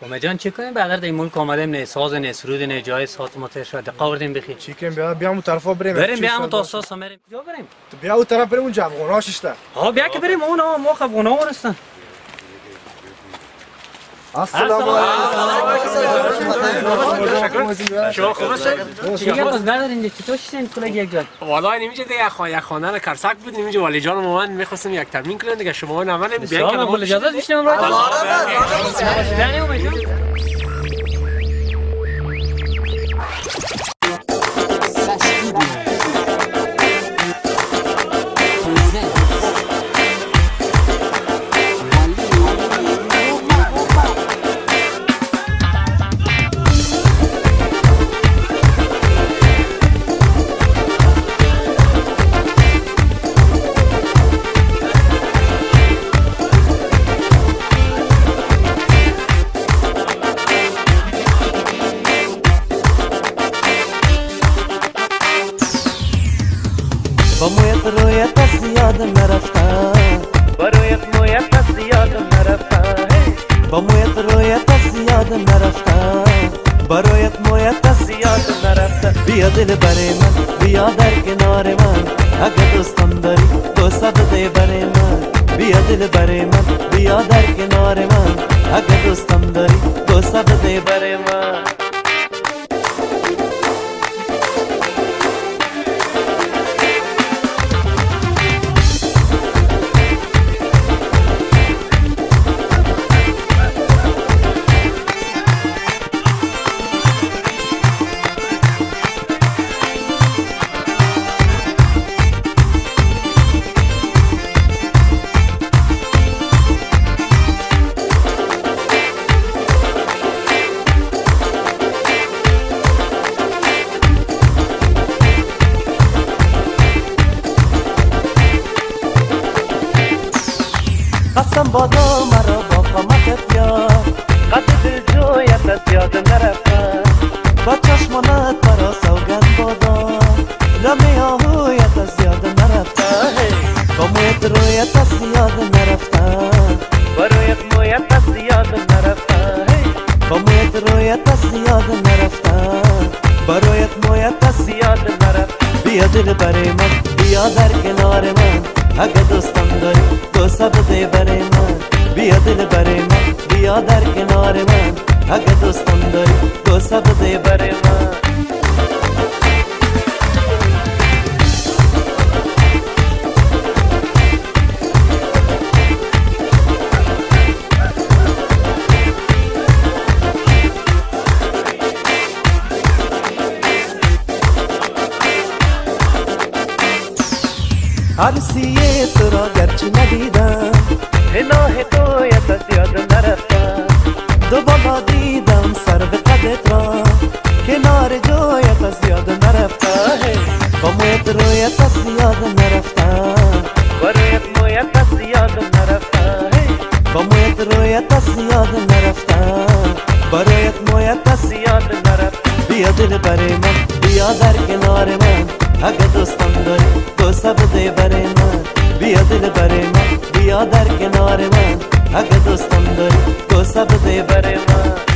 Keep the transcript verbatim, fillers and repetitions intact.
کمه جان چی کنیم بعد در این ملک آمدیم نه ساز نه سرود نه جای ساعت متر شده قاردیم بخیر چی کنیم بیا بیا اون طرفا بریم بریم بیا اون تاساس بریم کجا بریم تو بیا اون طرف بریم اونجا افغان‌ها ششته ها بیا که بریم اون ما افغان‌ها ورستن السلام علیکم شما خوب هستید؟ چیکار باز ندارین چطور شدین کلاگ یک جا والا نمیشه دیگه خواهی خانه کرسک بود نمیشه ولی جان ما من می‌خواستم یک تمرین کنم دیگه شما نه من بیان که ما اجازه میشم را یعنی اومد با مویت رویت از یادم نرفته با رویت مویت از یادم نرفته با مویت رویت از یادم نرفته با رویت مویت از یادم نرفته بیا دل برای من بیا در کنار من اگه دوستم داری بوسه بده برای من بیا دل برای من بیا در کنار من اگه دوستم داری بوسه بده برای من قسم بادا مرا با قامتت یار قد دل جویت از یادم نرفته با چشمانت مرا سوگند بادا لمه آهویت از یادم نرفته با مویت رویت از یادم نرفته با رویت مویت از یادم نرفته با مویت رویت از یادم نرفته با رویت مویت از یادم نرفته بیا دل برای من بیا در کنار من اگه دوستم داری بوسه بده برای من بیا دل برای من بیا در کنار من اگه دوستم داری بوسه بده برای من عروسیه تو را گرچه ندیدم هناه تویت از یادم نرفته دو بالا دیدم سر به قدت را کنار جویت از یادم نرفته با مویت رویت از یادم نرفته با رویت مویت از یادم نرفته با مویت رویت از یادم نرفته با رویت مویت از یادم نرفته بیا دل برای من بیا در کنار من اگه دوستم داری بوسه بده برای من بیا دل برای من بیا در کنار من اگه دوستم داری بوسه بده برای من